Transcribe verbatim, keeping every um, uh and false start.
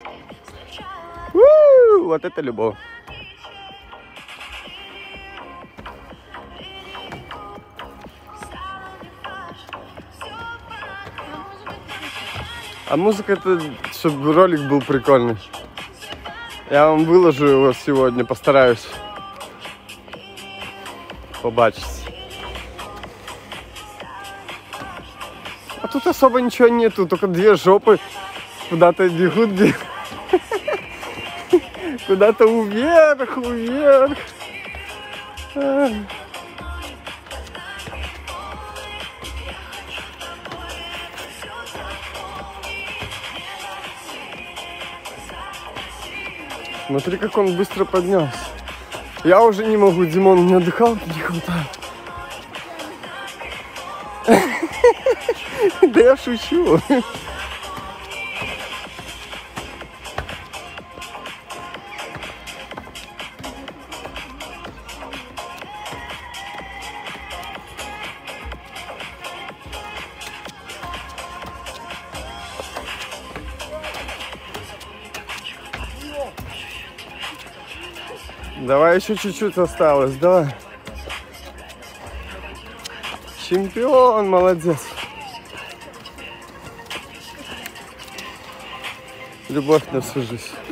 У-у-у, вот это любовь. А музыка это, чтобы ролик был прикольный. Я вам выложу его сегодня, постараюсь. Побачить. А тут особо ничего нету, только две жопы куда-то бегут, бегут. Куда-то вверх, вверх. Смотри, как он быстро поднялся. Я уже не могу, Димон, мне дыхалки не хватает. Да я шучу. Давай, еще чуть-чуть осталось, давай. Чемпион, молодец. Любовь на всю жизнь.